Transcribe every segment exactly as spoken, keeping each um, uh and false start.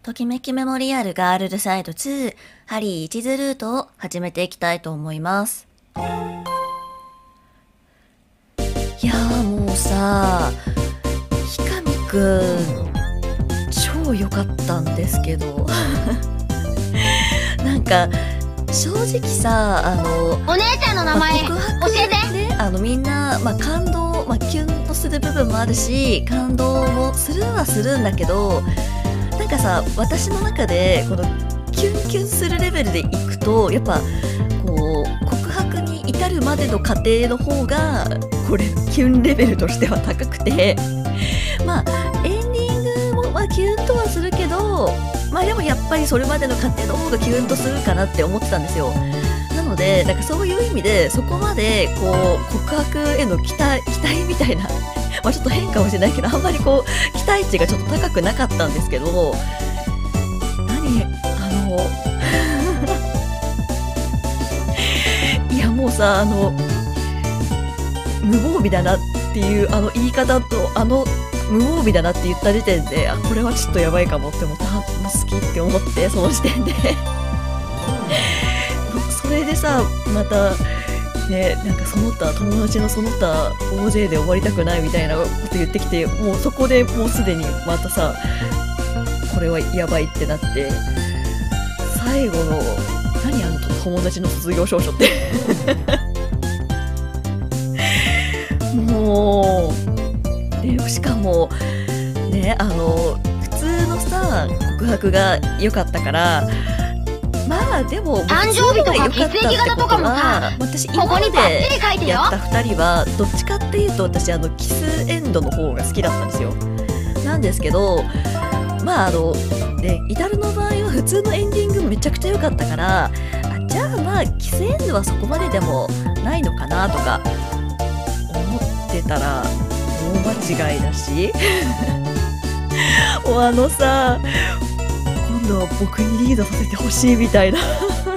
ときめきメモリアルガールズサイドツー、ハリー一途ルートを始めていきたいと思います。いやーもうさ、ひかみくん、超良かったんですけど。なんか、正直さ、あの、 お姉ちゃんの名前、 まあ、 教えてね、あのみんな、まあ、感動、まあ、キュンとする部分もあるし、感動もするはするんだけど、なんかさ、私の中でこのキュンキュンするレベルでいくと、やっぱこう告白に至るまでの過程の方がこれキュンレベルとしては高くて、まあエンディングもまあキュンとはするけど、まあでもやっぱりそれまでの過程の方がキュンとするかなって思ってたんですよ。なのでなんかそういう意味でそこまでこう告白への期待期待みたいなまあちょっと変かもしれないけど、あんまりこう期待値がちょっと高くなかったんですけど、何あのいやもうさ、あの無防備だなっていうあの言い方と、あの無防備だなって言った時点で、あ、これはちょっとやばいかもって思って、あ、好きって思って、その時点でそれでさ、またね、なんかその他友達のその他大勢で終わりたくないみたいなこと言ってきて、もうそこでもうすでにまたさ、これはやばいってなって、最後の何あの友達の卒業証書ってもうで、しかもね、あの普通のさ告白が良かったから、まあでも誕生日とか血液型とかもさ、 私今までやったふたりはどっちかっていうと、私あのキスエンドの方が好きだったんですよ。なんですけど、まああのね、イタルの場合は普通のエンディングめちゃくちゃ良かったから、あ、じゃあまあキスエンドはそこまででもないのかなとか思ってたら大間違いだしもうあのさ、今度は僕にリードさせてほしいみたいな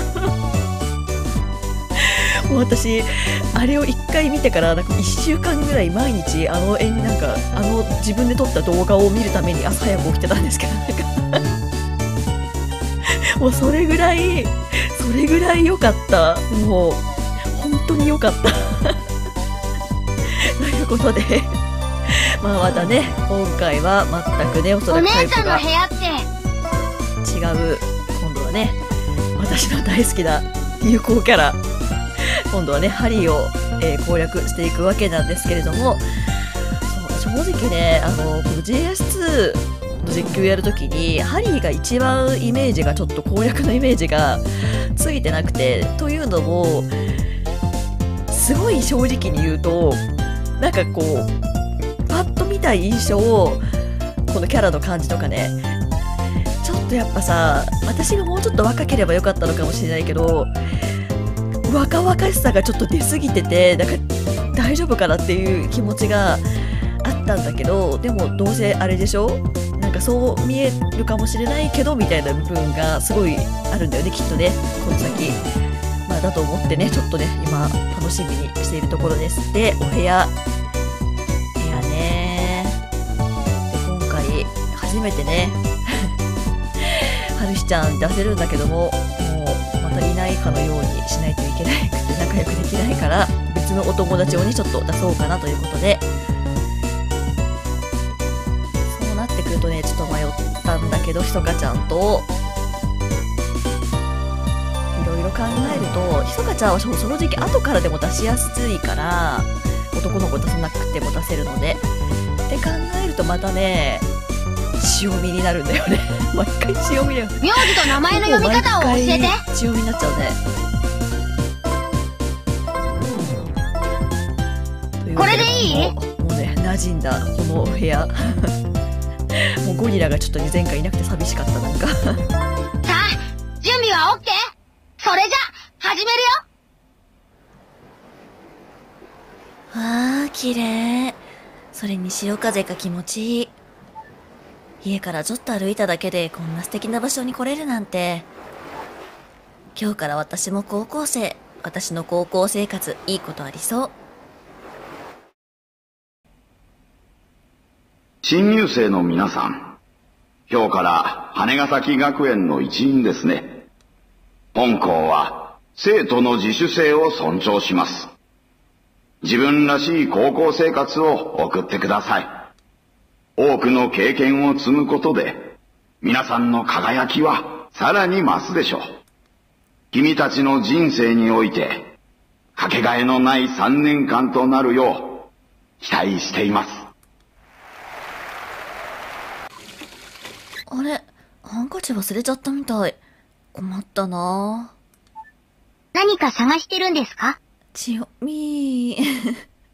もう私あれをいっかい見てからなんかいっしゅうかんぐらい毎日あのえなんかあの自分で撮った動画を見るために朝早く起きてたんですけど、なんかもうそれぐらいそれぐらい良かった。もう本当に良かったということでまあまたね、今回は全くね、おそらくタイプがお姉ちゃんの部屋って違う、今度はね、私の大好きな有効キャラ、今度はね、ハリーを、えー、攻略していくわけなんですけれども、そう正直ね、あのこの ジェイエスツー の実況やるときに、ハリーが一番イメージがちょっと攻略のイメージがついてなくて、というのも、すごい正直に言うと、なんかこう、パッと見た印象を、このキャラの感じとかね、ちょっとやっぱさ、私がもうちょっと若ければよかったのかもしれないけど、若々しさがちょっと出過ぎてて、なんか大丈夫かなっていう気持ちがあったんだけど、でもどうせあれでしょ、なんかそう見えるかもしれないけどみたいな部分がすごいあるんだよね、きっとね、この先。まあだと思ってね、ちょっとね、今楽しみにしているところです。で、お部屋。部屋ね。で、今回初めてね、はるしちゃん出せるんだけども、もうまたいないかのようにしないといけなくて仲良くできないから、別のお友達をにちょっと出そうかなということで、そうなってくるとね、ちょっと迷ったんだけど、ひそかちゃんといろいろ考えると、ひそかちゃんは正直後からでも出しやすいから、男の子出さなくても出せるのでって考えると、またね、潮見になるんだよね毎回潮見だよね。 名字と名前の読み方を教えて。 潮見になっちゃうね。 これでいい？ もう、もうね、馴染んだこの部屋もうゴリラがちょっと前回いなくて寂しかった。なんかさあ、準備は OK？ それじゃ始めるよ。 わあ、綺麗。それに潮風が気持ちいい。家からちょっと歩いただけでこんな素敵な場所に来れるなんて。今日から私も高校生。私の高校生活、いいことありそう。 新入生の皆さん、 今日から羽ヶ崎学園の一員ですね。本校は生徒の自主性を尊重します。自分らしい高校生活を送ってください。多くの経験を積むことで、皆さんの輝きはさらに増すでしょう。君たちの人生において、かけがえのないさんねんかんとなるよう、期待しています。 あれ、ハンカチ忘れちゃったみたい。困ったな。 何か探してるんですか？ 千代みー。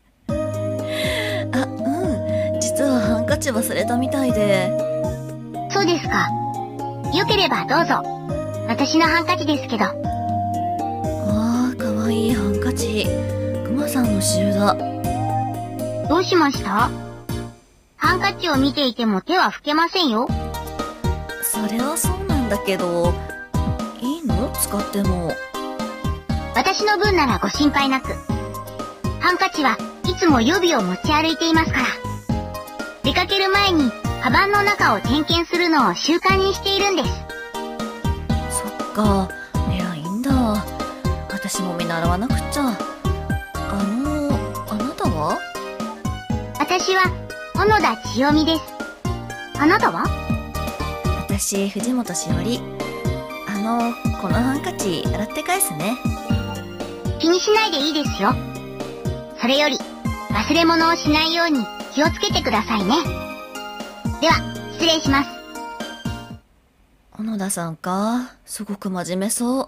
あ、うん。実はハンカチ忘れたみたいで。 そうですか。よければどうぞ。私のハンカチですけど。 ああ、かわいいハンカチ。クマさんの刺繍だ。 どうしました？ハンカチを見ていても手は拭けませんよ。 それはそうなんだけど、いいの？使っても。 私の分ならご心配なく。ハンカチはいつも予備を持ち歩いていますから。出かける前にカバンの中を点検するのを習慣にしているんです。 そっか、偉いんだ。私も見習わなくっちゃ。あの、あなたは？ 私は小野田千代美です。あなたは？ 私、藤本しおり。あの、このハンカチ洗って返すね。 気にしないでいいですよ。それより忘れ物をしないように気をつけてくださいね。では失礼します。 小野田さんか。すごく真面目そう。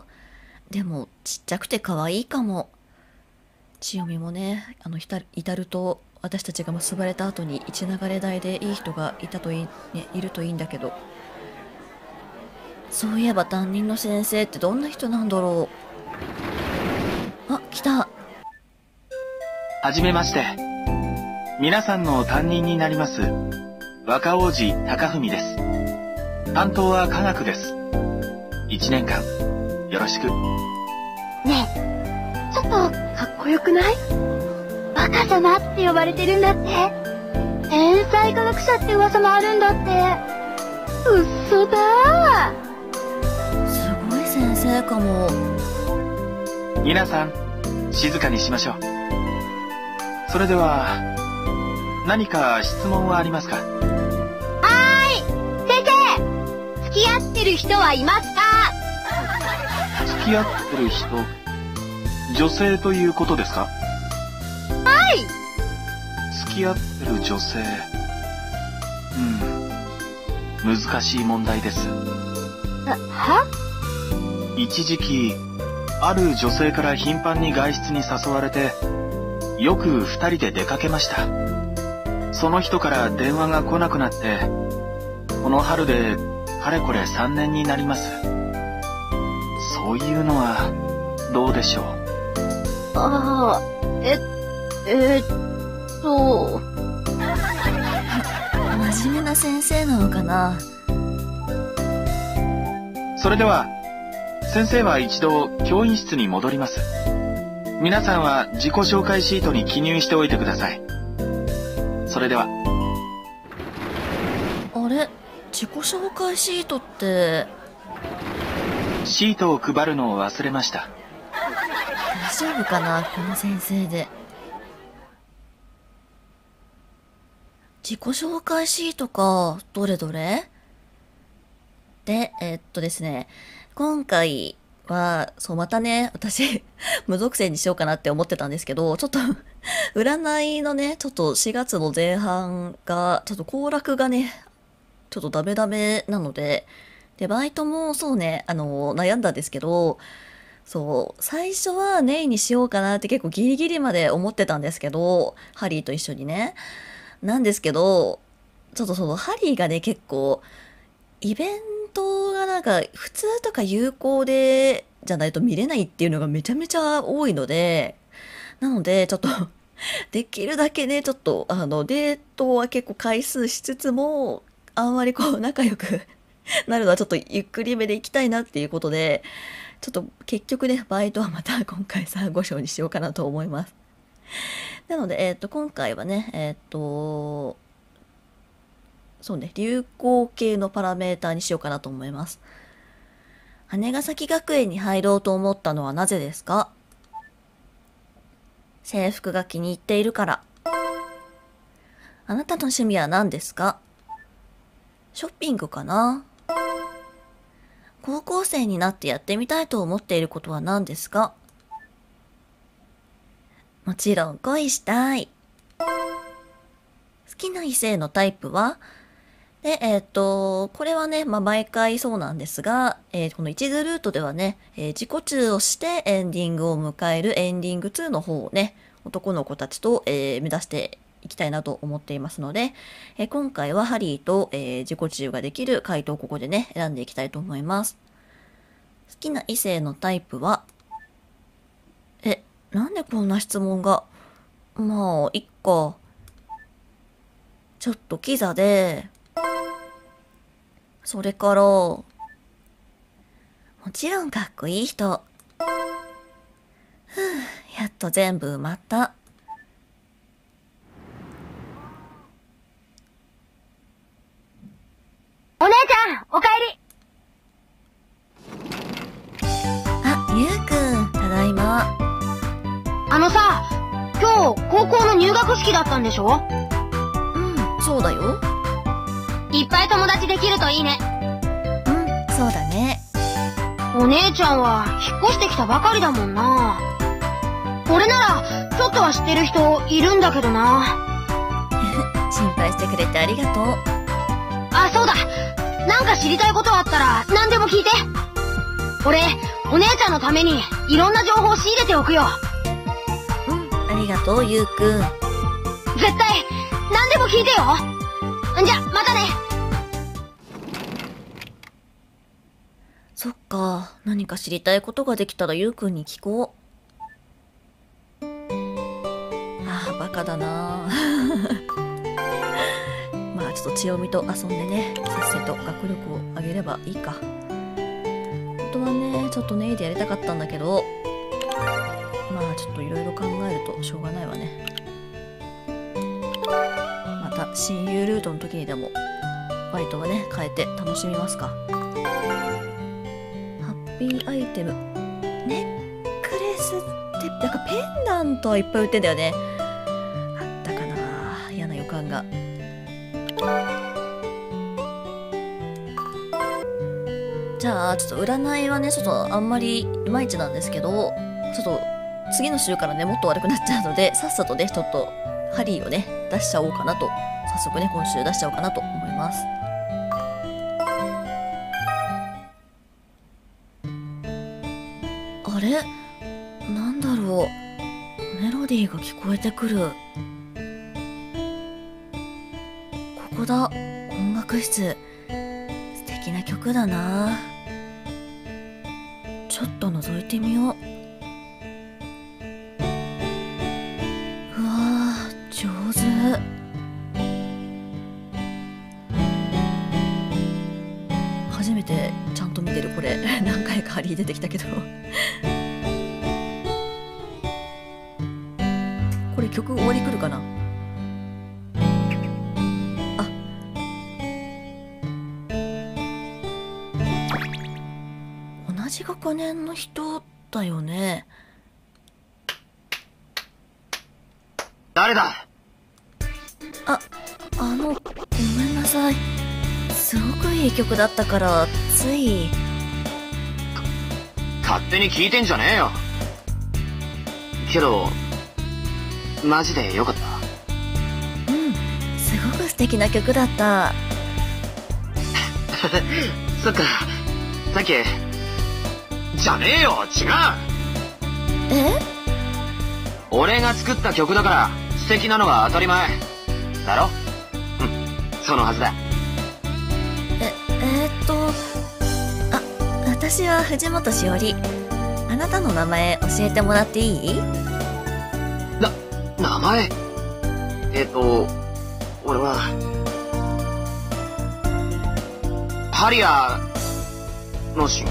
でもちっちゃくて可愛いかも。千代美もね、あの至る至ると私たちが結ばれた後に一流れ台でいい人がいたといい、ね、いるといいんだけど。そういえば担任の先生ってどんな人なんだろう。あ、来た。 はじめまして。皆さんの担任になります若王子貴文です。担当は科学です。いちねんかんよろしく。 ねえ、ちょっとかっこよくない？バカ様って呼ばれてるんだって。天才科学者って噂もあるんだって。うっそだー。 すごい先生かも。 皆さん静かにしましょう。それでは何か質問はありますか？ はーい、先生、付き合ってる人はいますか？ 付き合ってる人、女性ということですか？ はい。 付き合ってる女性、うん、難しい問題です。 は？ 一時期ある女性から頻繁に外出に誘われて、よく二人で出かけました。その人から電話が来なくなって、この春でかれこれさんねんになります。そういうのはどうでしょう？ ああ、え、えー、っと。 真面目な先生なのかな。 それでは先生は一度教員室に戻ります。皆さんは自己紹介シートに記入しておいてください。それでは。 あれ、自己紹介シートって。 シートを配るのを忘れました。 大丈夫かな、この先生で。自己紹介シートか。どれどれ？で、えっとですね、今回は、そう、またね、私、無属性にしようかなって思ってたんですけど、ちょっと、占いのね、ちょっとしがつの前半が、ちょっと行楽がね、ちょっとダメダメなので、で、バイトもそうね、あの、悩んだんですけど、そう、最初はネイにしようかなって結構ギリギリまで思ってたんですけど、ハリーと一緒にね。なんですけど、ちょっとそのハリーがね、結構、イベントがなんか普通とか有効でじゃないと見れないっていうのがめちゃめちゃ多いので、なのでちょっとできるだけね、ちょっとあのデートは結構回数しつつも、あんまりこう仲良くなるのはちょっとゆっくりめでいきたいなっていうことで、ちょっと結局ね、バイトはまた今回さんご章にしようかなと思います。なので、えっと、今回はね、えっと、 そうね、流行系のパラメーターにしようかなと思います。姉ヶ崎学園に入ろうと思ったのはなぜですか？制服が気に入っているから。あなたの趣味は何ですか？ショッピングかな？高校生になってやってみたいと思っていることは何ですか？もちろん恋したい。好きな異性のタイプは？で、えっと、これはね、まあ、毎回そうなんですが、えーこの一途ルートではね、えー自己中をしてエンディングを迎えるエンディングツーの方をね、男の子たちと、えー目指していきたいなと思っていますので、えー今回はハリーと、えー自己中ができる回答をここでね、選んでいきたいと思います。好きな異性のタイプは？え、なんでこんな質問が？まあ、いっか。ちょっとキザで、それから、もちろんかっこいい人。ふう、やっと全部埋まった。 お姉ちゃん、おかえり。 あ、ゆうくん、ただいま。 あのさ、今日、高校の入学式だったんでしょ？ うん、そうだよ。 いっぱい友達できるといいね。 うん、そうだね。 お姉ちゃんは引っ越してきたばかりだもんな。俺ならちょっとは知ってる人いるんだけどな。 心配してくれてありがとう。 あ、そうだ。なんか知りたいことあったら何でも聞いて。俺、お姉ちゃんのためにいろんな情報を仕入れておくよ。 うん、ありがとう、ゆうくん。 絶対何でも聞いてよ。じゃ、またね。 そっか、何か知りたいことができたらゆうくんに聞こう。ああ、バカだなまあちょっと千代美と遊んでね、せっせと学力を上げればいいか。本当はね、ちょっとネイでやりたかったんだけど、まあちょっといろいろ考えるとしょうがないわね。また親友ルートの時にでもバイトはね変えて楽しみますか。ハッピーアイテム、ネックレスってなんかペンダントはいっぱい売ってんだよね。あったかな、嫌な予感が。じゃあちょっと占いはねちょっとあんまりいまいちなんですけど、ちょっと次の週からねもっと悪くなっちゃうので、さっさとねちょっとハリーをね出しちゃおうかなと、早速ね今週出しちゃおうかなと思います。あれ、なんだろう、メロディーが聞こえてくる。ここだ、音楽室。素敵な曲だな。ちょっと覗いてみよう。うわー、上手。初めてちゃんと見てるこれ。何回かハリー出てきたけどこれ曲終わり来るかな。あ、同じ学年の人だよね。 誰だ？ あ、あの、ごめんなさい。すごくいい曲だったからつい。 勝手に聞いてんじゃねえよ。けどマジでよかった。 うん、すごく素敵な曲だった。 そっか、さっきじゃねえよ、違う。 え？ 俺が作った曲だから素敵なのが当たり前だろ。うん、そのはずだ。 え、えー、っと、あ、私は藤本しおり。あなたの名前教えてもらっていい？ な、名前？えっと、俺は、ハリアのしん。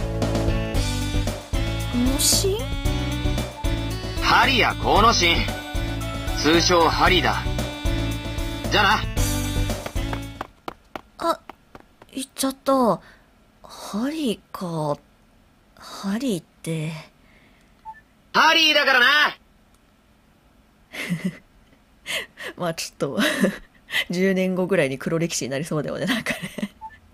のしん？ ハリア河野信、通称ハリーだ。じゃあな。 行っちゃった。ハリーか。ハリーって。 ハリーだからな。 まあちょっと、じゅうねんごぐらいに黒歴史になりそうだよね、なんかね。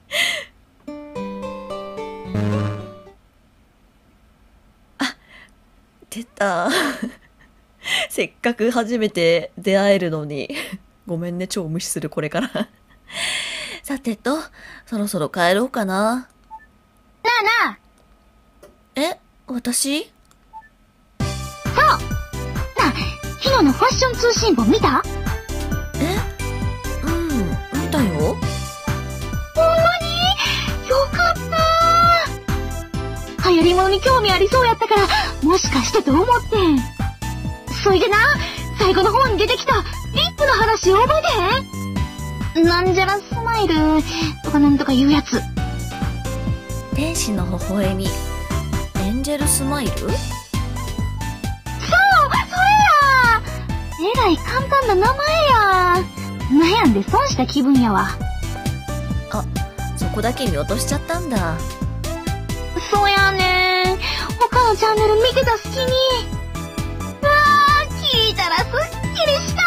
あ、出た。せっかく初めて出会えるのに。ごめんね、超無視するこれから。さてと、そろそろ帰ろうかな。 なあなあ。 え、私？ そうなあ、昨日のファッション通信簿見た？ え？うん、見たよ。 ほんまに？よかったー。流行り物に興味ありそうやったから、もしかしてと思ってん。そいでな、最後の方に出てきたリップの話覚えてへん？なんじゃらスマイルとかなんとか言うやつ。 天使の微笑み、エンジェルスマイル？ そう、それや。えらい簡単な名前や。悩んで損した気分やわ。 あ、そこだけ見落としちゃったんだ。 そうやねん。他のチャンネル見てた隙に。うわー、聞いたらすっきりした。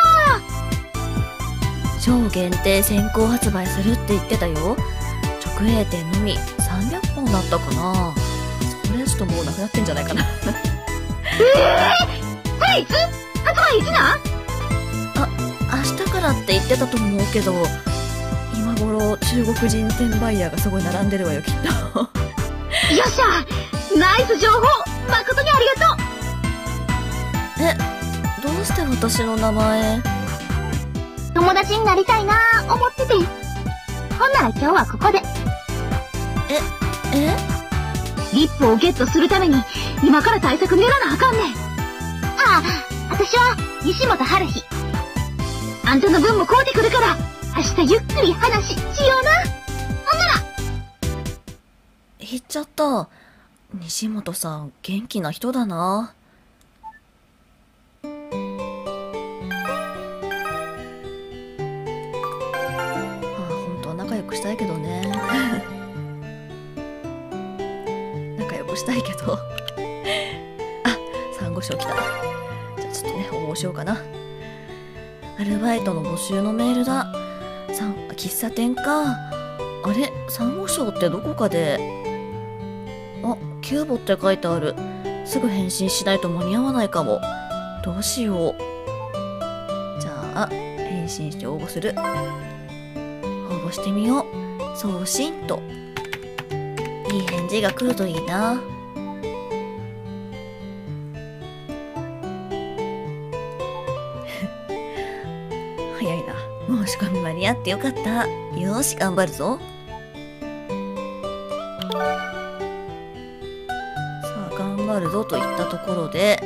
超限定先行発売するって言ってたよ。直営店のみさんびゃっぽんだったかな。それちょっともうなくなってんじゃないかな。 えー、それいつ？発売いつな？ あ、明日からって言ってたと思うけど、今頃中国人転売ヤーがすごい並んでるわよ、きっと。 よっしゃ、ナイス情報、誠にありがとう。 え、どうして私の名前？ 友達になりたいなー思ってて。ほんなら今日はここで。 え、え？ リップをゲットするために今から対策練らなあかんねん。ああ、私は西本春日。あんたの分も買うてくるから明日ゆっくり話しような。ほんなら。 言っちゃった。西本さん元気な人だな。仲良くしたいけどね。仲良くしたいけど。あ、サンゴ礁来た。じゃあちょっとね、応募しようかな。アルバイトの募集のメールだ。さん、喫茶店か。あれ、サンゴ礁ってどこかで。あ、キューボって書いてある。すぐ返信しないと間に合わないかも。どうしよう。じゃあ、返信して応募する。応募してみよう。送信と。いい返事が来るといいな。早いな。申し込み間に合ってよかった。よーし、頑張るぞ。さあ、頑張るぞといったところで、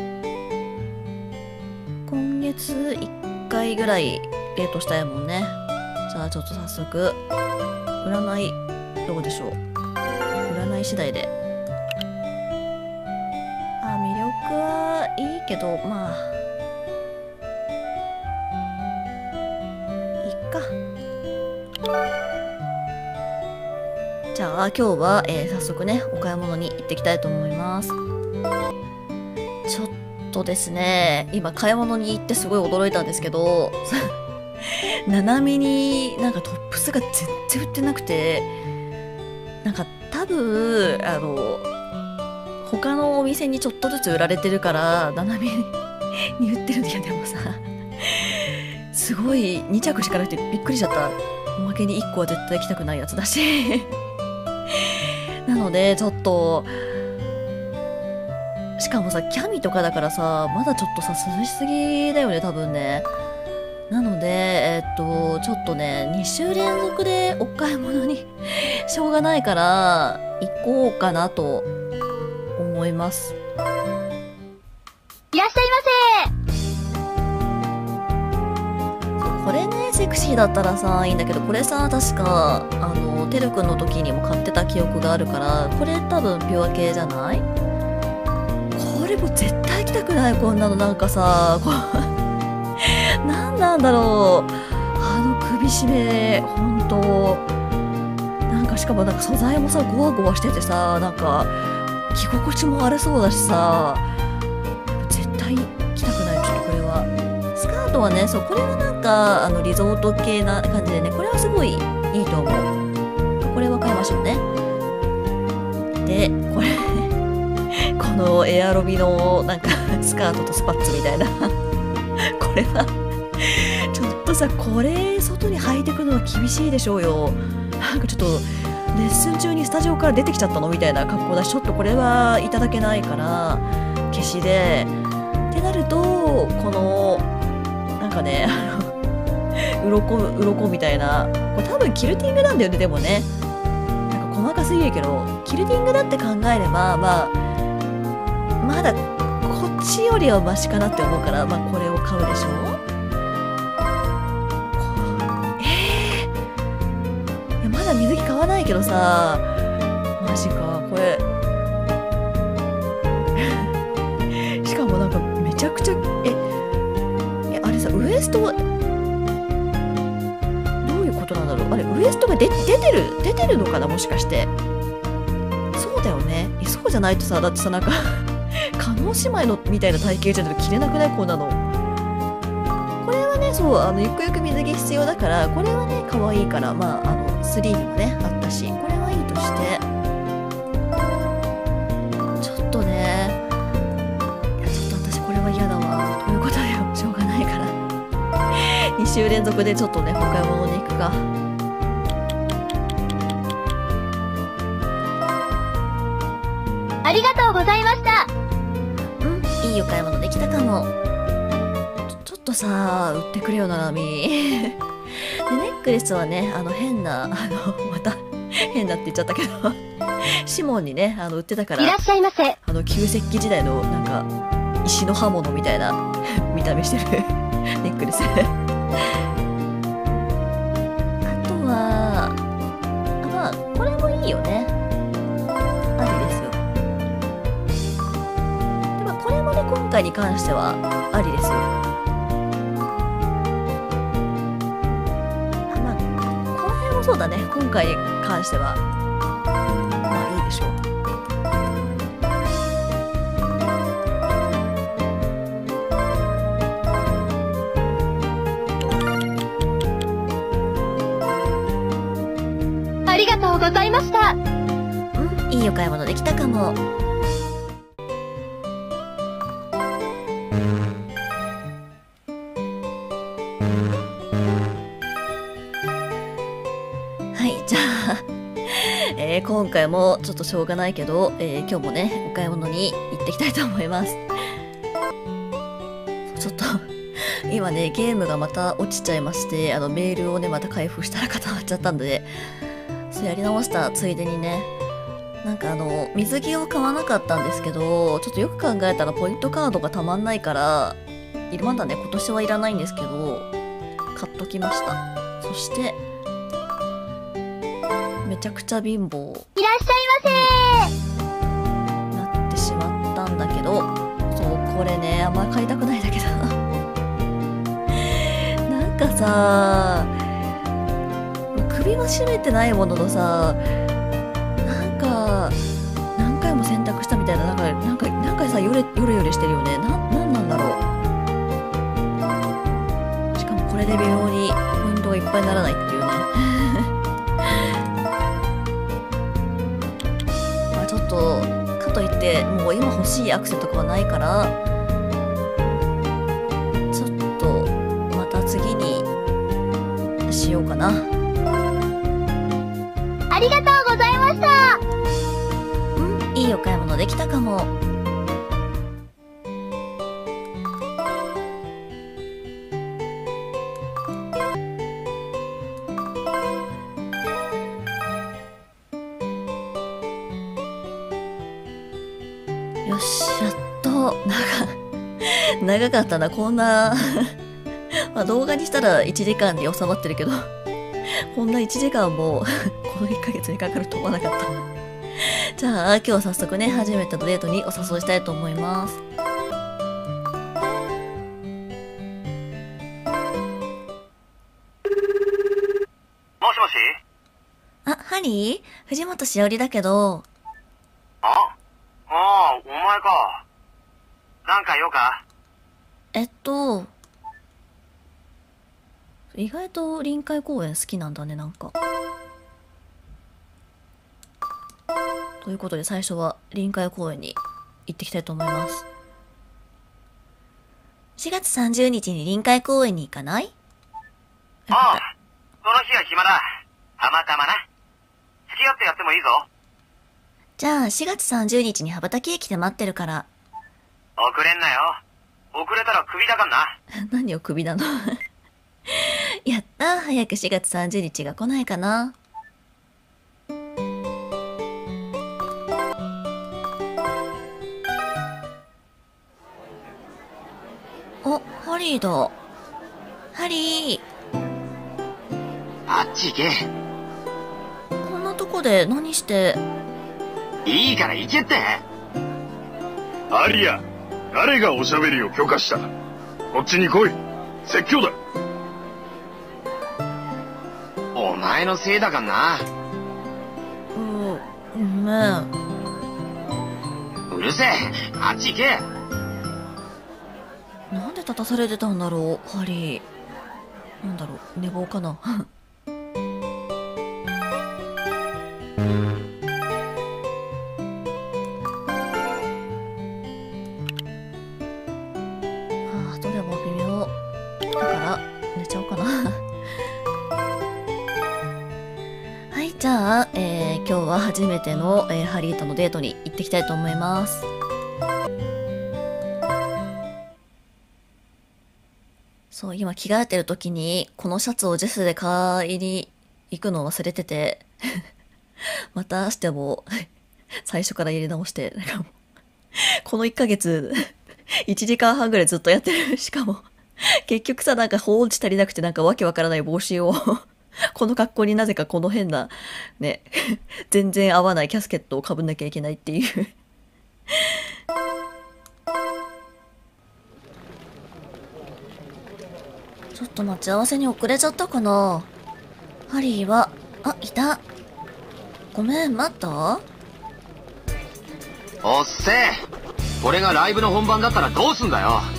今月いっかいぐらいデートしたいもんね。じゃあちょっと早速、占い、どうでしょう。占い次第で。あ、魅力はいいけど、まあ、いっか。じゃあ今日は、えー、早速ね、お買い物に行ってきたいと思います。ちょっとですね、今買い物に行ってすごい驚いたんですけど、ナナミになんかトップスが全然売ってなくて、なんか多分、あの、他のお店にちょっとずつ売られてるから、ナナミに売ってるんだよ。でもさ、すごいに着しかなくてびっくりしちゃった。おまけにいっこは絶対着たくないやつだし。なので、ちょっと、しかもさ、キャミとかだからさ、まだちょっとさ、涼しすぎだよね、多分ね。なので、えっと、ちょっとね、に週連続でお買い物にしょうがないから、行こうかなと思います。 いらっしゃいそう、これね、セクシーだったらさ、いいんだけど、これさ、確か、あの、てるくんの時にも買ってた記憶があるから、これ多分ピュア系じゃない？これも絶対着たくない、こんなのなんかさ、こ何なんだろう。あの首絞め、ほんと。なんかしかもなんか素材もさ、ゴワゴワしててさ、なんか、着心地も悪そうだしさ、絶対着たくない、ちょっとこれは。スカートはね、そう、これはなんか、あの、リゾート系な感じでね、これはすごいいいと思う。これは買いましょうね。で、これ、このエアロビのなんか、スカートとスパッツみたいな。これは、ちょっとさ、これ、外に履いてくのは厳しいでしょうよ。なんかちょっと、レッスン中にスタジオから出てきちゃったのみたいな格好だし、ちょっとこれはいただけないから、消しで。ってなると、この、なんかね、あの、鱗、鱗みたいな、これ多分キルティングなんだよね、でもね。なんか細かすぎるけど、キルティングだって考えれば、まあ、まだこっちよりはマシかなって思うから、まあこれを買うでしょ。まだ水着買わないけどさ、マジか、これ。しかもなんかめちゃくちゃ、え、え、あれさ、ウエストは、どういうことなんだろう。あれ、ウエストが出、出てる出てるのかな、もしかして。そうだよね。え、そうじゃないとさ、だってさ、なんか、叶姉妹のみたいな体型じゃないと着れなくない、こんなの。これはね、そう、あの、ゆくゆく水着必要だから、これはね、可愛いから、まあ、あの、スリーブもね、あったし、これはいいとして、ちょっとね、いや、ちょっと私これは嫌だわ。ということで、しょうがないから。に週連続でちょっとね、お買い物に行くか。 ありがとうございました。 うん、いいお買い物できたかも。ちょ、ちょっとさ、売ってくれよな、ナミ。で、ネックレスはね、あの変な、あの、また、変なって言っちゃったけど、シモンにね、あの、売ってたから、 いらっしゃいませ。 あの、旧石器時代の、なんか、石の刃物みたいな、見た目してるネックレス。あとは、あ、まあ、これもいいよね。ありですよ。でも、これもね、今回に関しては、ありですよ。そうだね、今回に関してはまあいいでしょう。 ありがとうございました。 うん、いいお買い物できたかも。今回もちょっとしょうがないけど、えー、今日もね、お買い物に行ってきたいと思います。ちょっと、今ね、ゲームがまた落ちちゃいまして、あの、メールをね、また開封したら固まっちゃったんで、それやり直したついでにね、なんかあの、水着を買わなかったんですけど、ちょっとよく考えたらポイントカードがたまんないから、まだね、今年はいらないんですけど、買っときました。そして、めちゃくちゃ貧乏。 いらっしゃいませ。 なってしまったんだけど、そう、これね、あんまり買いたくないんだけど。なんかさ、首は締めてないもののさ、なんか、何回も洗濯したみたいな、なんか、なんか、なんかさ、よれ、よれよれしてるよね。な、なんなんだろう。しかもこれで微妙にポイントがいっぱいにならないっていうね。ちょっとかといってもう今欲しいアクセとかはないから、ちょっとまた次にしようかな。 ありがとうございました。 うん、いいお買い物できたかも。よし、やっと、長、長かったな、こんな、まあ動画にしたらいちじかんに収まってるけど、こんないちじかんも、このいっかげつにかかると思わなかった。じゃあ、今日早速ね、初めてのデートにお誘いしたいと思います。 もしもし？ あ、ハリリー？藤本しおりだけど。 あああ、お前か。なんか用か？ えっと、意外と臨海公園好きなんだね、なんか。ということで最初は臨海公園に行ってきたいと思います。しがつさんじゅうにちに臨海公園に行かない？ ああ、その日は暇だ。たまたまな。付き合ってやってもいいぞ。 じゃあしがつさんじゅうにちに羽ばたき駅で待ってるから。 遅れんなよ。遅れたらクビだかんな。 何をクビなのやったー、早くしがつさんじゅうにちが来ないかな。お、ハリーだ。ハリー。 あっち行け。 こんなとこで何して。 いいから行けって。 アリア、誰がおしゃべりを許可した？こっちに来い。説教だ。 お前のせいだかんな。 う、ごめん。 うるせえ。あっち行け。 なんで立たされてたんだろう、ハリー。なんだろう、寝坊かな。ああ、どれも微妙。だから寝ちゃおうかな。はい、じゃあ、えー、今日は初めての、えー、ハリーとのデートに行ってきたいと思います。そう、今着替えてる時にこのシャツをジェスで買いに行くのを忘れててまたしても最初から入れ直して、なんかもうこのいっかげついちじかんはんぐらいずっとやってる。しかも結局さ、なんか放置足りなくて、なんかわけわからない帽子をこの格好になぜかこの変なね全然合わないキャスケットをかぶんなきゃいけないっていうちょっと待ち合わせに遅れちゃったかな。ハリーは、あ、いた。ごめん、待った？ おっせえ。これがライブの本番だったらどうすんだよ。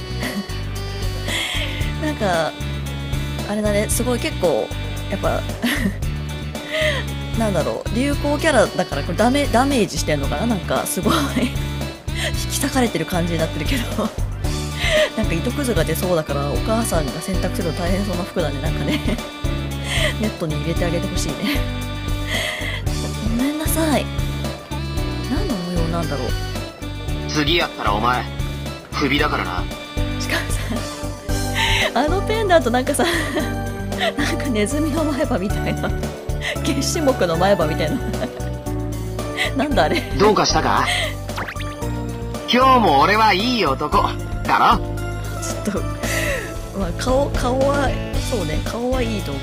なんか、あれだね、すごい結構、やっぱ、なんだろう、流行キャラだからこれダメ、ダメージしてんのかな。なんか、すごい、引き裂かれてる感じになってるけど。なんか糸くずが出そうだからお母さんが洗濯するの大変そうな服だね。なんかねネットに入れてあげてほしいねごめんなさい。何の模様なんだろう。 次やったらお前クビだからな。 しかもさ、あのペンダントなんかさなんかネズミの前歯みたいな原始木の前歯みたいななんだあれ。 どうかしたか？今日も俺はいい男だろ。 ちょっと、まあ、顔、顔は、そうね、顔はいいと思う。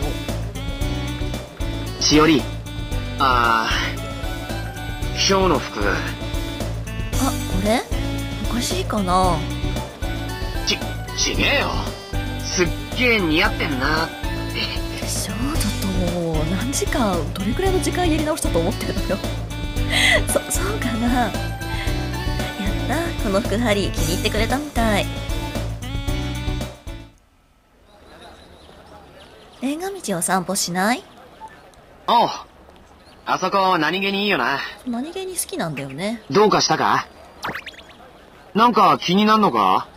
しおり、あー、今日の服。 あ、これ？おかしいかな？ ち、ちげえよ。すっげえ似合ってんなって。 でしょ？ちょっともう、何時間、どれくらいの時間やり直したと思ってるのよ。そ、そうかな？やった、この服ハリー気に入ってくれたみたい。レンガ道を散歩しない？ おう。あそこ何気にいいよな。 何気に好きなんだよね。 どうかしたか？なんか気になんのか？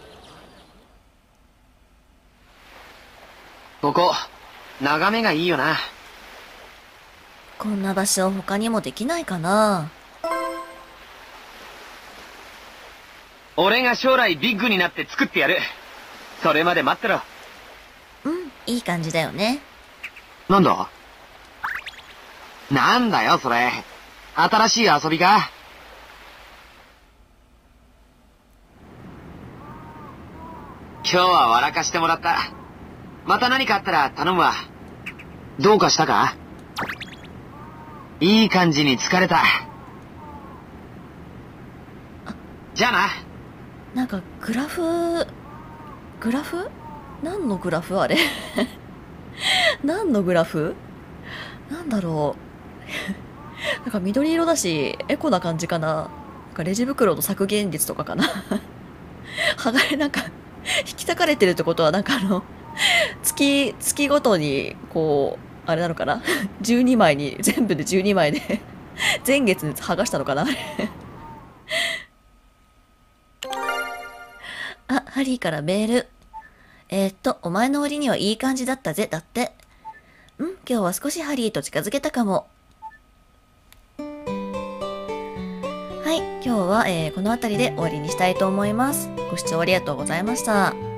ここ、眺めがいいよな。 こんな場所他にもできないかな？ 俺が将来ビッグになって作ってやる。それまで待ってろ。 うん、いい感じだよね。 なんだ？なんだよそれ。新しい遊びか？今日は笑かしてもらった。また何かあったら頼むわ。どうかしたか？いい感じに疲れた。じゃあな。 なんかグラフ、グラフ？何のグラフあれ何のグラフ？なんだろう。 なんか緑色だし、エコな感じかな。なんかレジ袋の削減率とかかな。剥がれ、なんか、引き裂かれてるってことは、なんかあの、月、月ごとに、こう、あれなのかな ?じゅうに 枚に、全部でじゅうにまいで、前月のやつ剥がしたのかなあ、ハリーからメール。えー、っと、お前の折にはいい感じだったぜ、だって。ん今日は少しハリーと近づけたかも。はい、今日は、えー、この辺りで終わりにしたいと思います。ご視聴ありがとうございました。